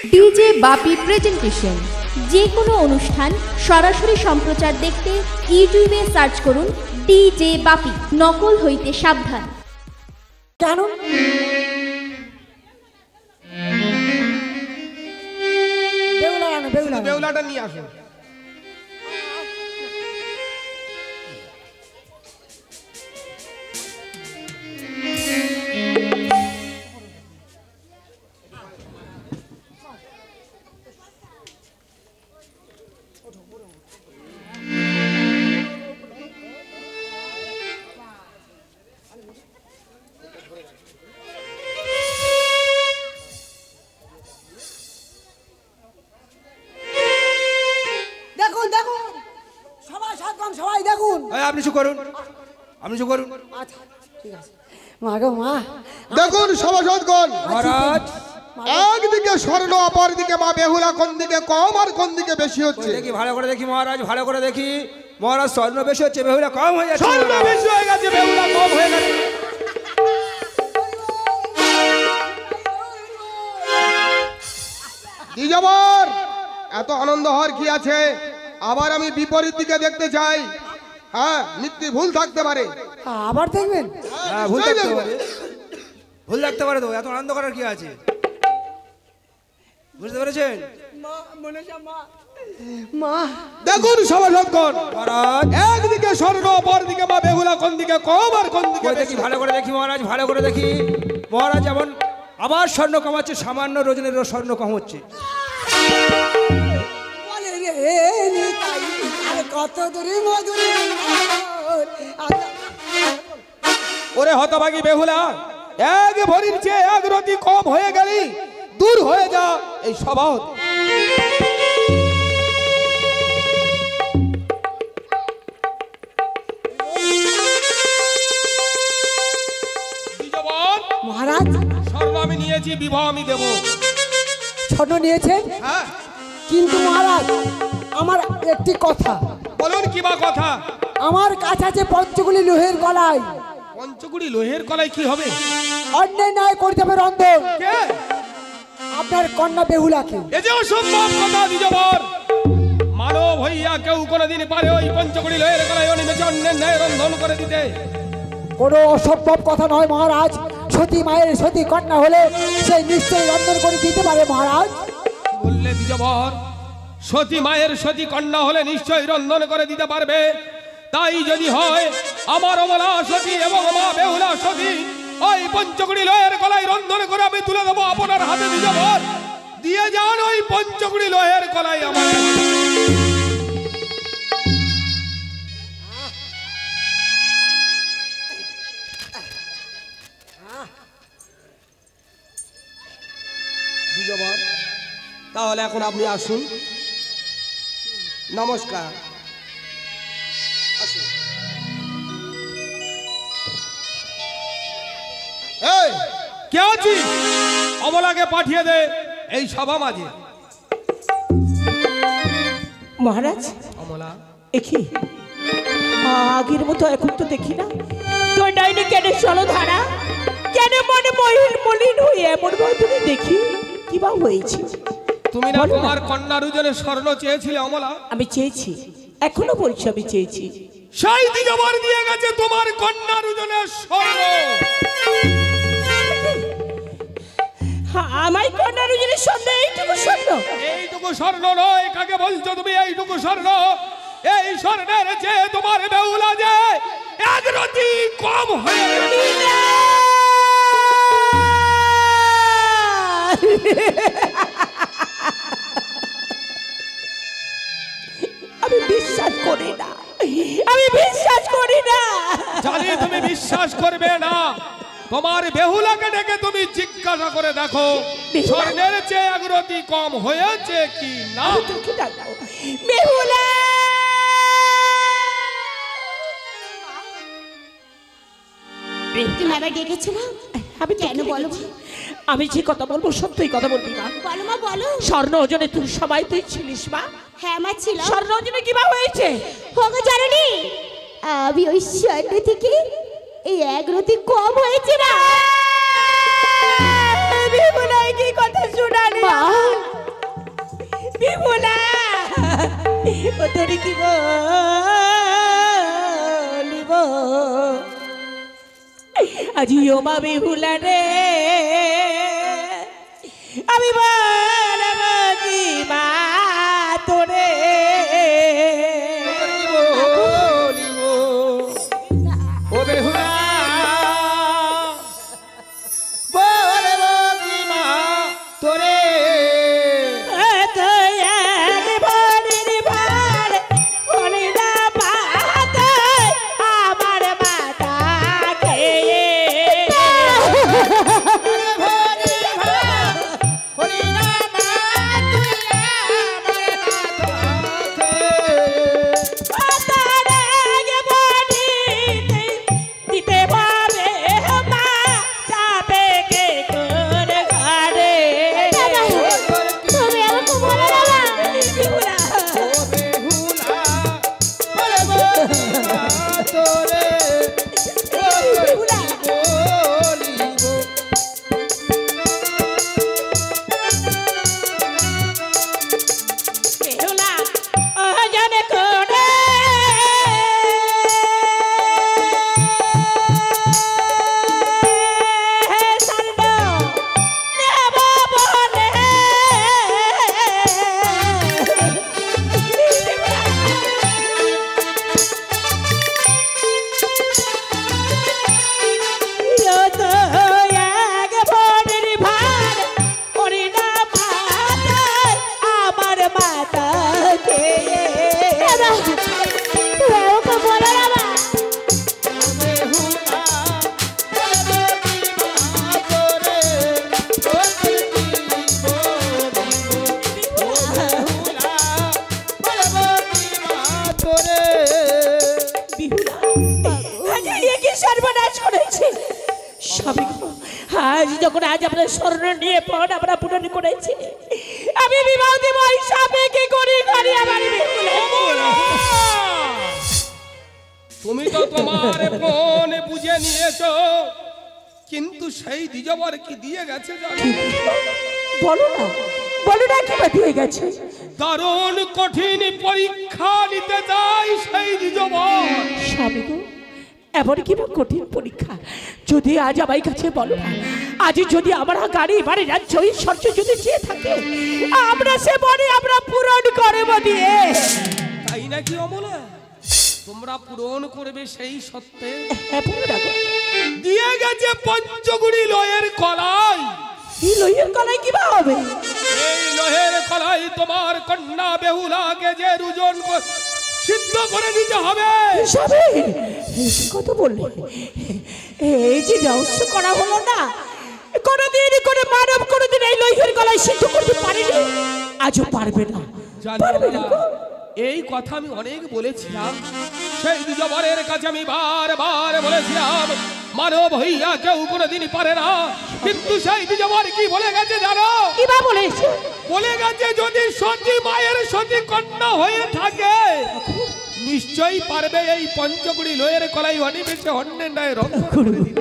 DJ বাপি presentation. যে কোনো অনুষ্ঠান সরাসরি সম্প্রচার দেখতে ইউটিউবে সার্চ করুন ডিজে বাপি। নকল হইতে সাবধান। কেন বেউলাটা নিয়ে আসুন। আপনি চুপ করুন, আপনি চুপ করুন। আচ্ছা ঠিক আছে। মা গো মা, দেখুন সভাসদগণ, মহারাজ একদিকে স্বর্ণ অপর দিকে মা বেহুলা, কোন দিকে কম আর কোন দিকে বেশি হচ্ছে? দেখি, ভালো করে দেখি মহারাজ, ভালো করে দেখি। মহারাজ স্বর্ণ বেশি হচ্ছে, বেহুলা কম হয়ে যাচ্ছে। স্বর্ণ বেশি হয়ে গেছে, বেহুলা কম হয়ে গেছে। দ্বিজবর, এত আনন্দ হওয়ার কি আছে? আবার আমি বিপরীত দিকে দেখতে চাই। হ্যাঁ, নিশ্চয়ই ভুল থাকতে পারে। আবার দেখবেন? হ্যাঁ, ভুল থাকতে পারে, ভুল থাকতে পারে। তো এত আনন্দ করার কি আছে? বুঝতে পেরেছেন? মা দেখুন সভাসদগণ, মহারাজ একদিকে স্বর্ণ অপর দিকে মা বেহুলা, কোন দিকে কম আর কোন দিকে দেখি, ভালো করে দেখি মহারাজ, ভালো করে দেখি। মহারাজ যেমন আবার স্বর্ণ কমাচ্ছে, সামান্য রজনীরও স্বর্ণ কম হচ্ছে। কত দূরে মধুরে। ওরে হতভাগী বেহুলা, এক ভরির চেয়ে এক রতি কম হয়ে গেলি, দূর হয়ে যা এই স্বভাব। মহারাজ স্বর্ণ আমি নিয়েছি, বিবাহ আমি দেব। স্বর্ণ নিয়েছেন? হ্যাঁ, কিন্তু মহারাজ আমার একটি কথা। বলুন কি বা কথা? আমার কাছে আছে পঞ্চগুলি লোহের গলায়। পঞ্চকুড়ি লোহের কলাই কি হবে? অন্যায় ন্যায় করতে হবে রন্ধন কে? আপনার কন্যা বেহুলাকে। এ যে অসম্ভব কথা দ্বিজবর। মানব হইয়া কেউ কোনোদিন পারে ওই পঞ্চকুড়ি লোহের কলাই অনিমেষে অন্যের ন্যায় রন্ধন করে দিতে? কোনো অসম্ভব কথা নয় মহারাজ। সতী মায়ের সতী কন্যা হলে সে নিশ্চয়ই রন্ধন করে দিতে পারে মহারাজ। বললে দ্বিজবর, সতী মায়ের সতী কন্যা হলে নিশ্চয়ই রন্ধন করে দিতে পারবে। তাই যদি হয়, আমার অমলা সতী এবং মা বেহুলা সতী ওই পঞ্চকুড়ি লোহের কলাই রন্ধন করে আমি তুলে দেবো আপনার হাতে। দ্বিজবর, দিয়ে যান ওই পঞ্চকুড়ি লোহের কলাই আমার। দ্বিজবর, তাহলে এখন আপনি আসুন। নমস্কার। আসুন। এই কে আছিস? অমলাকে পাঠিয়ে দে এই সভা মাঝে। মহারাজ, অমলা, একি আগের মতো এখন তো দেখি না। তোর ডাইনি কেন চলধারা, কেন মনে মহিল মলিন হয়ে এমন ভাবে দেখি কি বা হয়েছে? তুমি না তোমার কন্যার উজনে স্বর্ণ চেয়েছিলে অমলা? আমি চেয়েছি, এখনো বলছি আমি চেয়েছি। সেই দ্বিজবর দিয়ে গেছে তোমার কন্যার উজনে স্বর্ণ। আমার কন্যার উজনে স্বর্ণ, এইটুকু স্বর্ণ? এইটুকু স্বর্ণ নয়, কাকে বলছো তুমি এইটুকু স্বর্ণ? এই স্বর্ণের চেয়ে তোমার বেহুলা যে এক রতি কম হয়ে গেছে। আমি বিশ্বাস করি না, আমি বিশ্বাস করি না। জানি তুমি বিশ্বাস করবে না। তোমার বেহুলাকে ডেকে তুমি জিজ্ঞাসা করে দেখো, স্বর্ণের চেয়ে এক রতি কম হয়েছে কি না। বেহুলা, তুমি আবার ডেকেছো না? আমি কেন বলো? আমি যে কথা বলবো সত্যই কথা বলবি মা। বলো মা, বলো। স্বর্ণ ওজনে তুই সবাই তুই ছিলিস মা? হ্যাঁ আমার ছিল। স্বর্ণ ওজনে কি বা হয়েছে? হোগো জানি আমি ওই স্বর্ণ থেকে এই এক রতি কম হয়েছে না। বেহুলা কি কথা শোনালে? বিহুলা ও তোর কি বলিব আজি ও মা বিহুলা রে আমি বলব কি মা তোরে ও বেহুলা বলব কি মা তোরে যখন আজ আমরা স্মরণ নিয়ে পড় আমরা পূরণ করেছি আমি বিবাহ দিব হিসাবে কি করি করি আমার তুমি তো তোমার প্রাণ বুঝে নিয়েছো কিন্তু সেই দ্বিজবর কি দিয়ে গেছে জানো? বলো না কি বাকি হয়ে গেছে দারুণ কঠিন পরীক্ষা নিতে যাই সেই দ্বিজবর। স্বামী গো এমন কি কঠিন পরীক্ষা যদি আজ আমার কাছে বলো আজ যদি আমরা গাড়ি বাড়ি রাজ্য ঈশ্বর যদি চেয়ে থাকে আমরা সে বলে আমরা পূরণ করব দিয়ে তাই নাকি অমলা তোমরা পূরণ করবে সেই সত্যে দিয়ে গেছে পঞ্চগুড়ি লোহের কলাই। এই লোহের কলাই কি হবে? এই লোহের কলাই তোমার কন্যা বেহুলাকে যে রুজন সিদ্ধ করে দিতে হবে। কত বললে এই যে রহস্য করা হলো না কোনদিন কোনো মানব কোনদিন এই লোহের গলায় সিদ্ধ করতে পারেনি আজও পারবে না। এই কথা আমি অনেক বলেছিলাম সেই দ্বিজবরের কাছে আমি বারবার বলেছিলাম মানব হইয়া কেউ কোনোদিন পারে না কিন্তু সেই দ্বিজবর কি বলে গেছে জানো? কি বা বলেছে? বলে গেছে যদি সতী মায়ের সতী কন্যা হয়ে থাকে নিশ্চয়ই পারবে এই পঞ্চগুড়ি লোহের কলাই অনিমেষে অন্যের ন্যায় রক্ষা করে দিতে।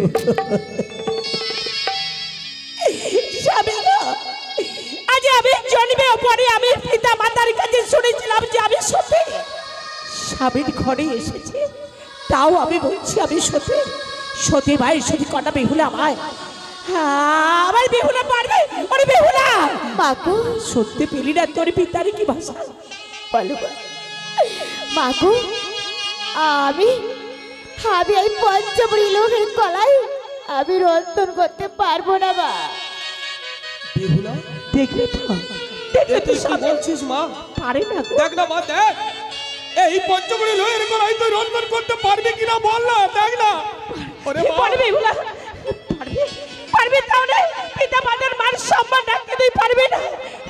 আজ আমি জন্মের পরে আমি পিতা মাতার কাছে শুনেছিলাম যে আমি সতী স্বামীর ঘরে এসেছে তাও আমি বলছি আমি সতী সতী ভাই সতী কন্যা বেহুলা আমার বেহুলা পারবে ওরে বেহুলা মাগো সত্যি পেলি না তোর পিতার কি ভাষা বলো মাগো আমি এই পঞ্চমুড়ি লোহের কলাই আমি রন্ধন করতে পারবো না মা। বেহুলা দেখলে তো তুই কি বলছিস মা? পারে না দেখ না মা দেখ এই পঞ্চগুড়ি লোহের কলাই তুই রন্ধন করতে পারবি কিনা বল না দেখ না। ওরে মা পারবে বেহুলা পারবে তাহলে পিতা মাতার মান সম্মান রাখতে তুই পারবি না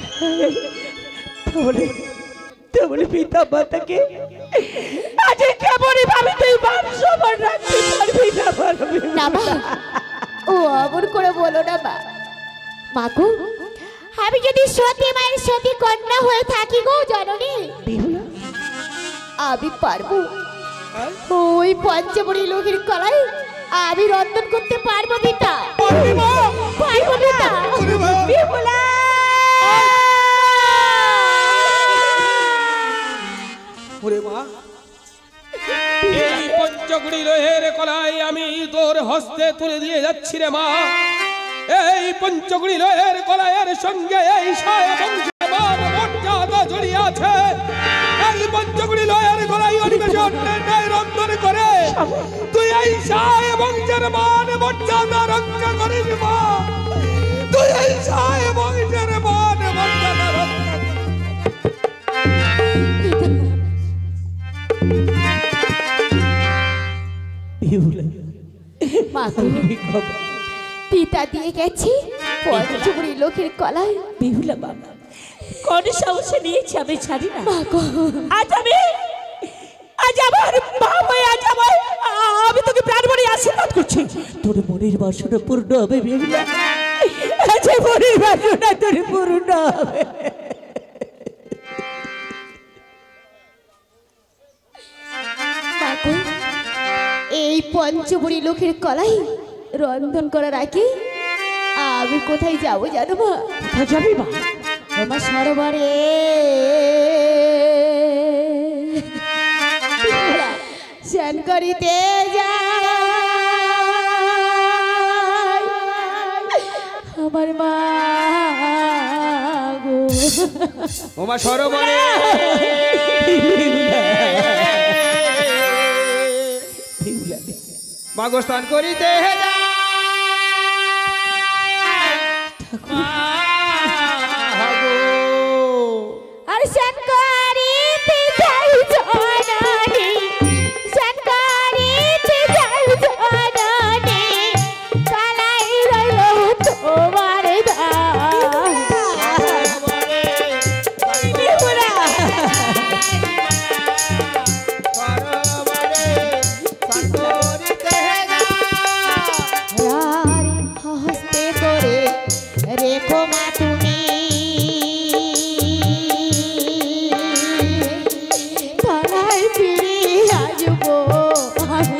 তাহলে পিতা মাতাকে আজ কেমনই ভাবে তুই মান সম্মান রাখতে পারবি না না মা ও অমন করে বলো না মা। মাগো আমি যদি সতী মায়ের সতী কন্যা হয়ে থাকি গো জননী আমি পারবো ওই পঞ্চমুড়ি লোহের কলাই আমি রন্ধন করতে পারবো পিতা পারবো পিতা। পঞ্চকুড়ি লোহের কলাই আমি তোর হস্তে তুলে দিয়ে যাচ্ছি রে মা। এই পঞ্চকুড়ি লোহের কলাইয়ের সঙ্গে এই সায় বংশের মান মর্যাদা জড়িয়ে আছে। এই পঞ্চকুড়ি লোহের কলাই অনিমেষে রন্ধন করে তুই এই সায় বংশের মান মর্যাদা রক্ষা করিস মা। তুই এই সায় বংশের মান মর্যাদা রক্ষা পিতা দিয়ে গেছি পঞ্চকুড়ি লোকের কলাই। বিহুলা বাবা কোন সাহসে নিয়েছি আমি ছাড়ি না। আজ আমার মা হয়ে আমি তোকে প্রাণ ভরে আশীর্বাদ করছি। তোর মনের বাসনা পূর্ণ হবে বিহুলা। আজ মনের বাসনা তোর পূর্ণ হবে। এই পঞ্চবুড়ি লোকের কলাই রন্ধন করার আগে আমি কোথায় যাবো জানো মা? কোথায় যাবি মা? আমার সরোবরে স্নান করিতে যাই আমার মা গো। ওমা সরোবরে মাগো স্নান করিতে আর স্নান করিতে যাই জননী, স্নান করিতে যাই জননী, কালাই রইল তোমার ধার। হস্তে করে রেখো মা তুমি তারাই ফিরে আসবো আমি।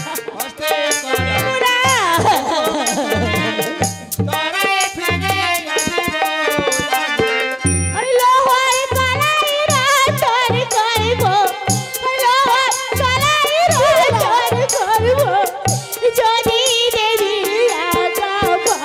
লোহার কলাই রাতর করব, লোহার কলাই রাতর করব, যদি দেবী রাখা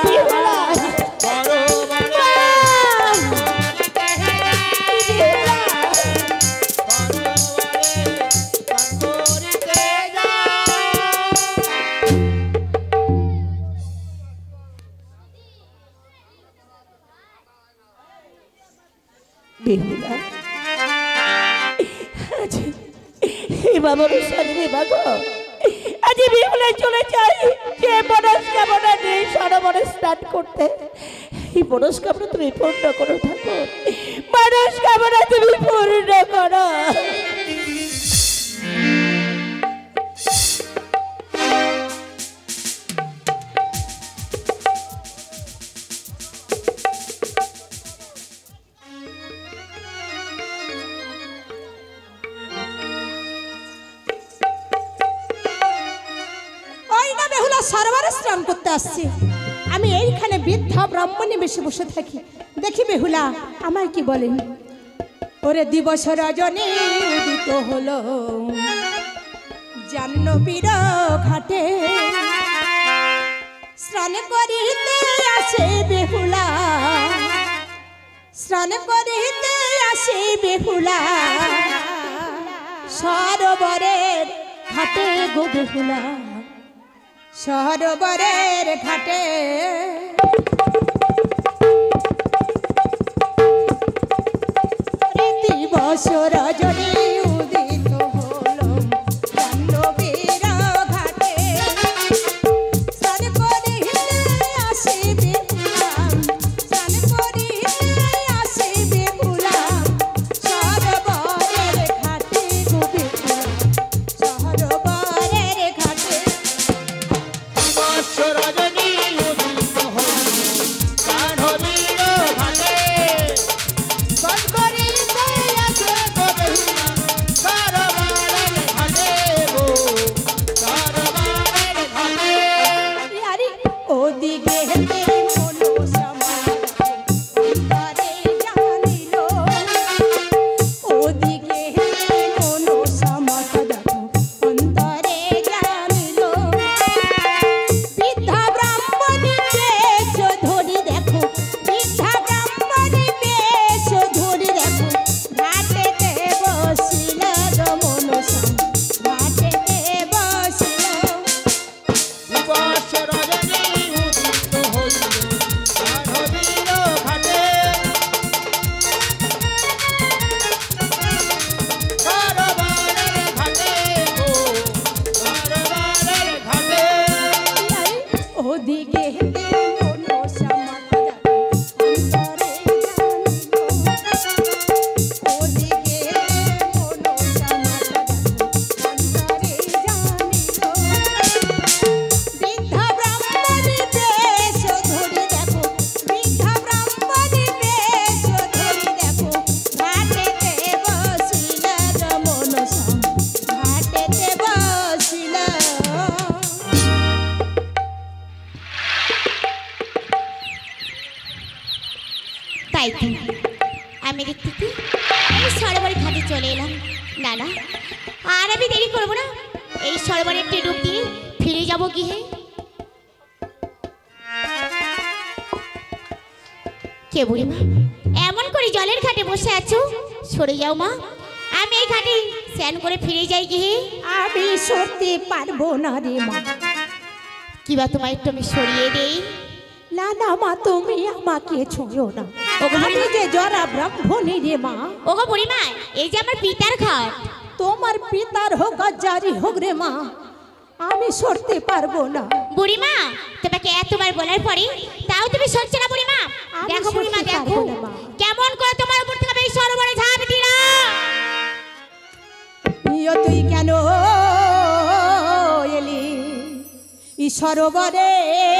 বিহুলা বাবার সাথে বাগো আজ বিহুলা চলে যাই যে মনস্কামনা নেই সরোবরে স্নান করতে। এই মনস্কামনা তুমি পূর্ণ করো ঠাকুর, মনস্কামনা তুমি পূর্ণ করো। সরোবরে স্নান করতে আসছি আমি, এইখানে বৃদ্ধা ব্রাহ্মণে বেশি বসে থাকি। দেখি বেহুলা আমার কি বলেন। ওরে দিবস রজনী উদিত হলো জাহ্নবীর ঘাটে, স্নান করিতে আসে বেহুলা, স্নান করিতে আসে বেহুলা সরোবরের ঘাটে গো বেহুলা, সরোবরের ঘাটে। দিবস রজনী উদিত হলো জাহ্নবীর ঘাটে, স্নান করিতে আসে বেহুলা, স্নান করিতে আসে বেহুলা সরোবরের ঘাটে গো বেহুলা, সরোবরের ঘাটে। রজনী তাই তো আমি দেখতে এই সরোবর ঘাটে চলে এলাম। না না, আর আমি দেরি করবো না, এই সরোবরের ডুব দিয়ে ফিরে যাবো গৃহে। কে বুড়িমা এমন করে জলের ঘাটে বসে আছো? সরে যাও মা, আমি এই ঘাটে স্নান করে ফিরে যাই গৃহে। আমি সরতে পারবো না রে মা। কিবা তোমায় একটু আমি সরিয়ে দেই। না না মা, তুমি আমাকে ছুঁয়ো না। ওগো আমি যে জরা ব্রাহ্মণী রে মা। ওগো বুড়িমা, এই যে আমার পিতার ঘাট। তোমার পিতার হোক আর জারি হোক রে মা, আমি সরতে পারবো না। বুড়িমা তোমাকে এতবার বলার পরে তাও তুমি সরছে না বুড়িমা। আমি দেখো বুড়িমা, সরতে দেখো পারবো না মা। কেমন করে তোমার উপর থেকে এই সরোবরে ঝাঁপ দিলাম। ইয়ো তুই কেন এলি ই সরোবরে?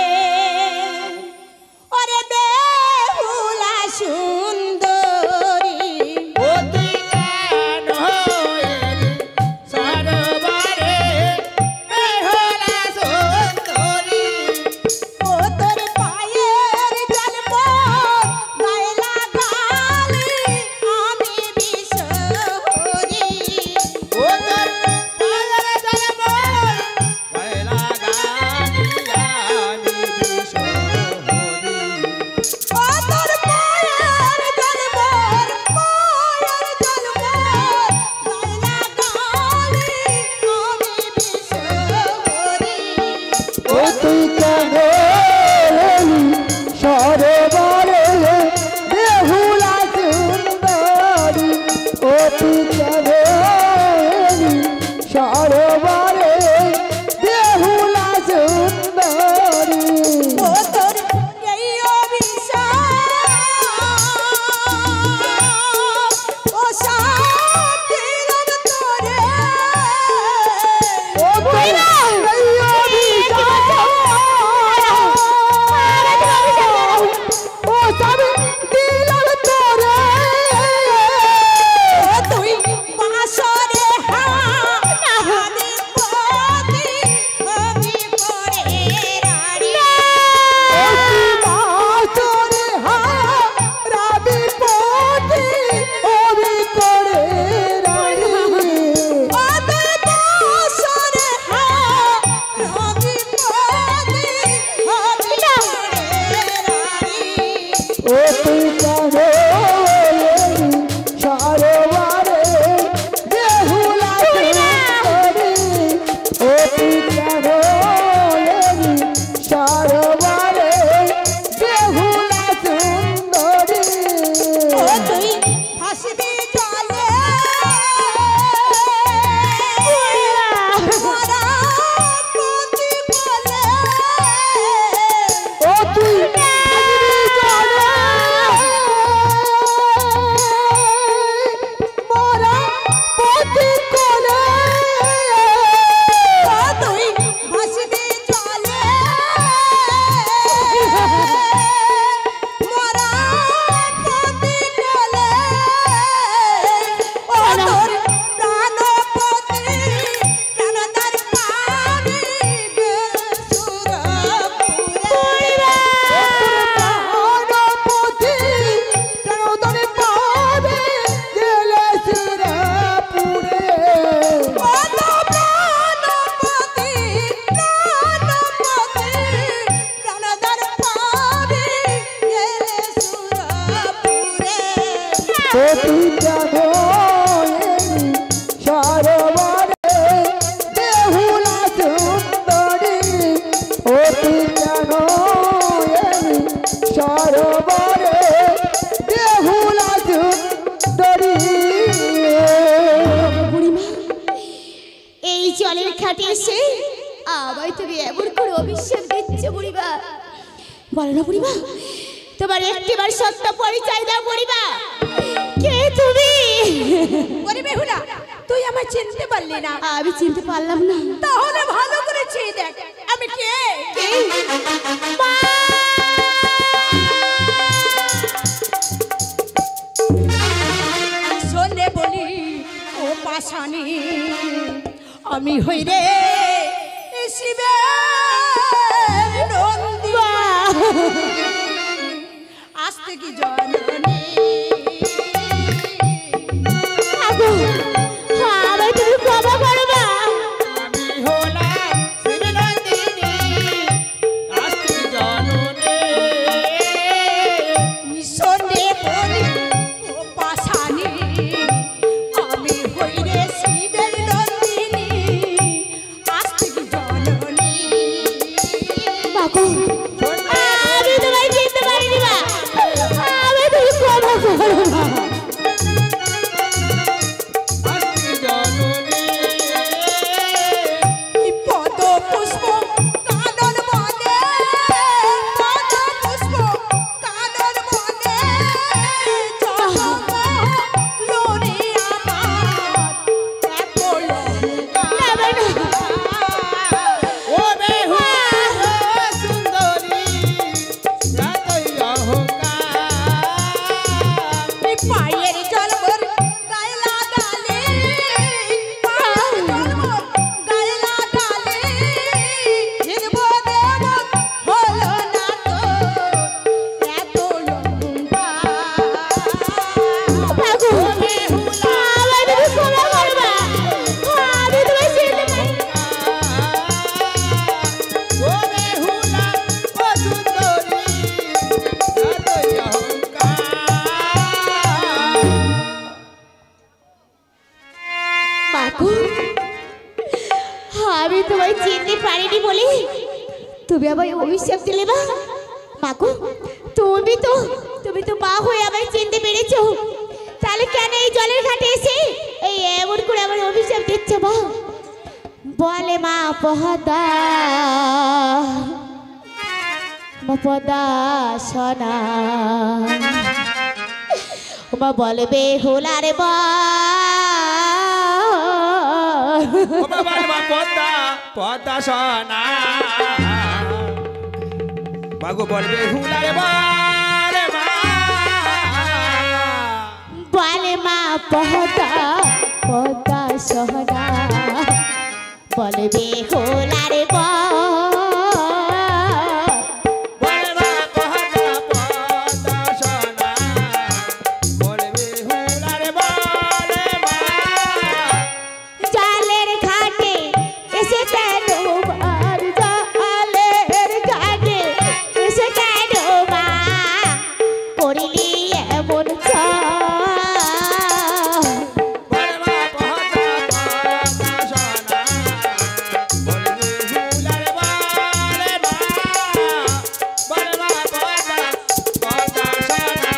ওরে বেহুলা সুন্দরী, ও তুই কেন এলি সরোবরে বেহুলা সুন্দরী? ও তোর পায়ের জন্ম গায়ে লাগালি আমি বিশহরি। ও তোর পায়ের জন্ম গায়ে লাগালি আমি বিশহরি। ও তোর পায়ের জন্ম গায়ে লাগালি আমি বিশহরি। ও তুই কেন এলি সরোবরে বেহুলা সুন্দরী? ও তুই কেন এলি সরোবরে বেহুলা সুন্দরী? ও তোর এই অভিশাপ, ও সাপ দিলাম তোরে। ও তুই এই অভিশাপ, ও সব দিলাম তোরে। ও তুই বাসরে হানি পতি আমি পরে রানী। ও তুই বাসরে রাবি পতি ওরে করে রানী। ও তুই বাসরে হানি পতি আমি পরে রানী। ও তুই কেন এলি সরোবরে বেহুলা সুন্দরী? ও তুই কেন এলি সরোবরে বেহুলা সুন্দরী? ও তুই ভাসবি জলে মরা পতি বলে। ও তুই ভাসবি জলে মরা পতি কোলে। ও তুই ভাসবি জলে মরা পতি বলে। ও তোর প্রাণপতি প্রাণদার পাবি বেসুরপুরে। প্রাণপতি প্রাণদানে পাবে গেলে শিরাপুরে। ও তো প্রাণপতি প্রাণদার পাবি বেসুরপুরে। ও তুই কেন এলি সরোবরে বেহুলা সুন্দরী? ও তুই কেন এলি সরোবরে বেহুলা সুন্দরী? বুড়িমা এই জলের ঘাটে এসে আমায় তুমি এমন করে অভিশাপ দিচ্ছ বুড়িমা। বলো না বুড়িমা, তোমার একটিবার সত্য পরিচয় দাও বুড়িমা। কে তুমি? ওরে বেহুলা, তুই আমায় চিনতে পারলি না? আমি চিনতে পারলাম না। তাহলে ভালো করে চেয়ে দেখ আমি কে। মা! শোনে বলি ও পাশানি, আমি হই রে শিবের নন্দী। আজ থেকে জননী পায়ের জল মোর গায়ে লাগালে, পায়ের জল মোর গায়ে লাগালে, হিরব দেব হলো না তো এত লম্বা। মাগো আমার তুমি ক্ষমা করবা, আমি তোমায় চিনতে পারি না। ও বেহুলা ও সুন্দরী এতই অহংকার। মাগো আমি তোমায় চিনতে পারিনি বলে তুমি আমায় অভিশাপ দিলে মা। মাগো তুমি তো মা হয়ে আমায় চিনতে পেরেছো, তাহলে কেন এই জলের ঘাটে এসে এই এমন করে আমার অভিশাপ দিচ্ছ মা? বলে মা পদা সোনা, মা বলে বেহুলার বা ও বাবা মা পদ্মা পদ্মা সোনা, মাগো বলবে হুলারে বারে মা। বলে মা পদা সোনা, বলে বেহুলার বা বলে মা পদ্মা পদ্মা সোনা, বলবে হুলারে বারে মা। জালের ঘাটে এসে কেন মার, জালের ঘাটে এসে কেন মা করিলি এমন বলে মা পদ্মা পদ্মা সোনা, বলবে হুলারে বারে মা। বলে মা পদ্মা পদ্মা সোনা।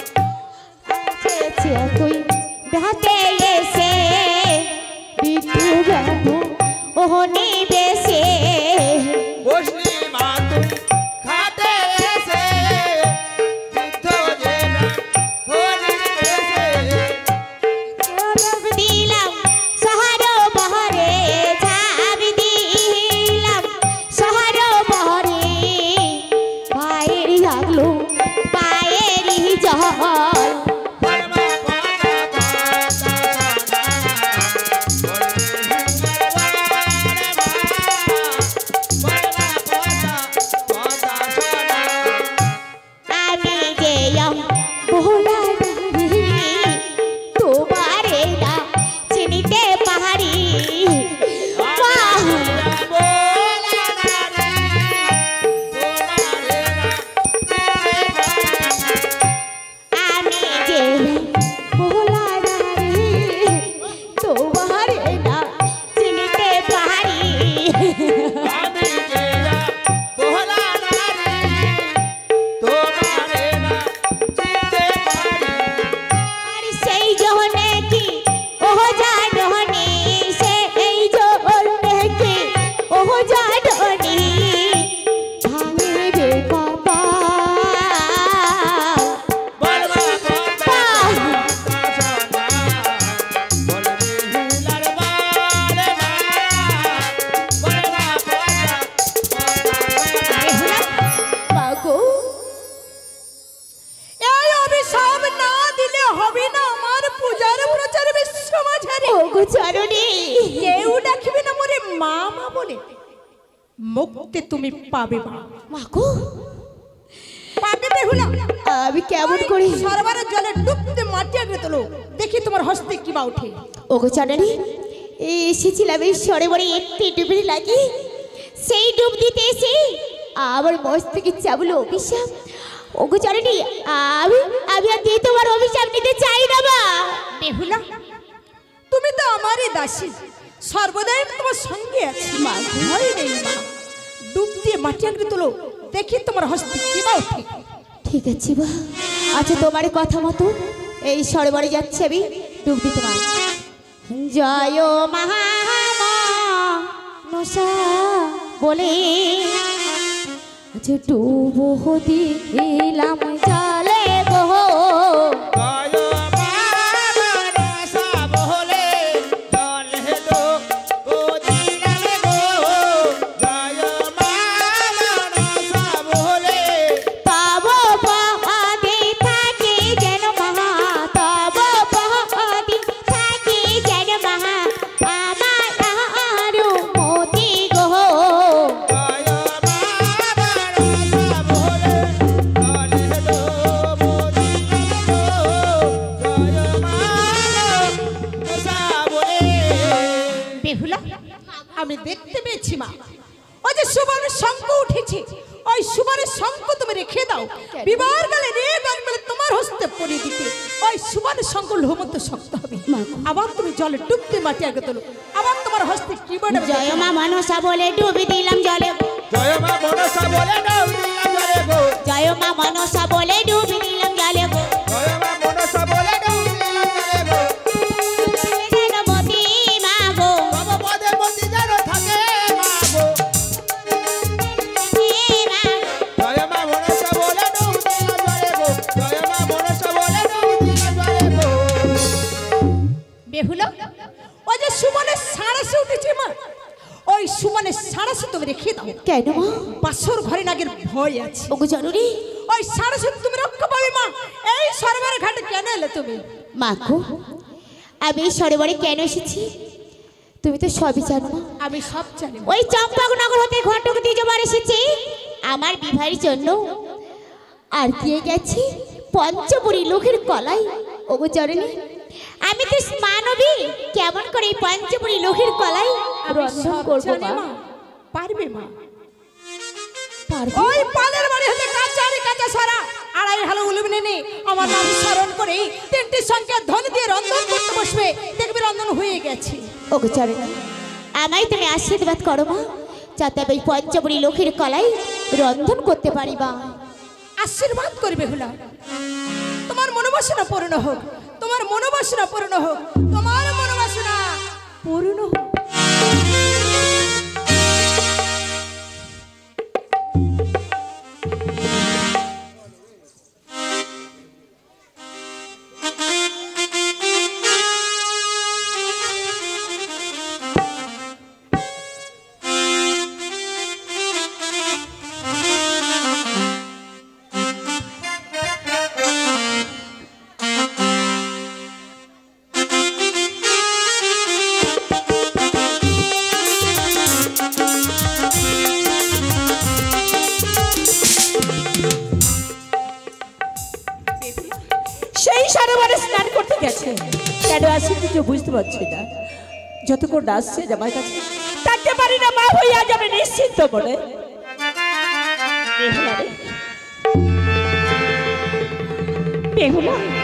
তুই বেহাতে এসে বিটু বাবু ওহনি বেশে বসলি মা তুই খাটে এসে, বৃদ্ধ জেনা হরি এসে। দিলাম শহর বহরে, ঝাঁপ দিলাম শহর বহরে, পায়ের লাগলো পায়ের জল। বলে মা পদ্মা পদ্মা সোনা, বলবে হুলারে বারে মা। বলে মা পদ্মা পদ্মা সোনা। আমি গেলাম ভোলা তোমারে না চিনিতে পাহাড়ি আমি গেলাম ভোলা তোমারে না চিনিতে পাহাড়ি। আমি গেলা বহলা নারী, তোমারে না চিনতে পারি। আর সেই জহনে কি ওহ জাননি, সেই জহনে কি ওহ জাননি, ভাঙবে কপাল। বলে মা পদ্মা পদ্মা সোনা, বলবে হুলারে বারে মা। বলে মা পদ্মা পদ্মা সোনা। মাগো এই অভিশাপ না দিলে হবে না আমার পূজার প্রচার বিশ্ব মাঝারে। ওগো চরণী কেউ ডাকবে না মোরে মা মা বলে, মুক্তি তুমি পাবে মা, মাগো পাবে বেহুলা। আমি কেমন করি সরোবরের জলে ডুবতে মাটি আগে তোলো, দেখি তোমার হস্তে কি বা ওঠে। ওগো চরণী এসেছিলাম এই সরোবরে একটি ডুবুরি লাগি, সেই ডুব দিতে এসে আমার মস্তকে চাবলো অভিশাপ। ওগো চরণী আমি আর দিয়ে তোমার অভিশাপ নিতে চাই না মা। বেহুলা তুমি তো আমারই দাসী, সর্বদাই আমি তোমার সঙ্গে আছি মা, ভয় নেই মা। ডুব দিয়ে মাটি আগে তোলো, দেখি তোমার হস্তে কি বা ওঠে। ঠিক আছে বা, আচ্ছা তোমার কথা মতো এই সরোবরে যাচ্ছে আমি ডুব দিতে পারি। জয় মহামনসা বলে আচ্ছা ডুবো দিলাম জলে গো। জয় মা মনসা বলে জলে ডুবো দিলাম গো। জয় মা মনসা বলে তব পদে থাকে যেন মহাত আমি দেখতে পেয়েছি মা, ওই যে সুবর্ণের শঙ্খ উঠেছে, ওই সুবর্ণের শঙ্খ তুমি রেখে দাও, বিবাহের কালে রেগ আনবে তোমার হস্তে পরিয়ে দিতে। ওই সুবর্ণের শঙ্খ লোহমত শক্ত হবে, আবার তুমি জলে ডুবতে মাটি আগে তোলো, আবার তোমার হস্তে কি বলে জয় মা মনসা বলে ডুবি দিলাম জলে, জয় মা মনসা বলে ডুবি দিলাম জলে গো, জয় মা মনসা বলে ডুবি দিলাম জলে গো, জয় মা মনসা বলে ডুবি দিলাম জলে গো, মতি মা গো, বাবা পদে মতি যেন থাকে মা গো, জয় মা মনসা বলে ডুবি দিলাম জলে গো, জয় মা মনসা বলে ডুবি দিলাম জলে গো। বেহুলা, ওই যে সুমনের সাড়াশে উঠেছে মা, ওই সুমনের সাড়াশে তুমি রেখে দাও। কেন মা? পাশর ঘরে নাগের ভয় আছে, ওগো জননী, ওই সাড়াশে তুমি রক্ষা পাবে মা। এই সরোবরের ঘাটে কেন এলে তুমি? মা গো, আমি এই সরোবরে কেন এসেছি তুমি তো সবই জানো মা। আমি সব জানি মা। ওই চম্পকনগর হতে ঘটক দ্বিজবার এসেছি আমার বিবাহের জন্য, আর দিয়ে গেছি পঞ্চপুরী লোকের কলাই। ওগো জননী, আমি তো মানবী, কেমন করে এই পঞ্চপুরী লোকের কলাই আমি রন্ধন সব করবো জানি মা? মা। পারবে মা? পারবো। ওই পালের বাড়ি হতে কাঁচারি কাঁচা সারা আড়াই হালো উলুবনে নে আমার নাম স্মরণ করে তিনটি সংখ্যা ধ্বনি দিয়ে রন্ধন করতে বসবে, দেখবে রন্ধন হয়ে গেছে। ওগো জননী, আমায় তুমি আশীর্বাদ করো মা, যাতে আমি পঞ্চপুরী লোকের কলাই রন্ধন করতে পারি মা। আশীর্বাদ করবে হুলা, তোমার মনোবাসনা পূর্ণ হোক, তোমার মনোবাসনা পূর্ণ হোক, তোমার মনোবাসনা পূর্ণ হোক। সেই সরোবরে স্নান করতে গেছে, কেন আসছে কিছু বুঝতে পারছি না। যতক্ষণ আসছে জামাই কাছে থাকতে পারি না, মা হইয়া যাবে নিশ্চিন্ত মনে। বেহুলা রে, বেহুলা,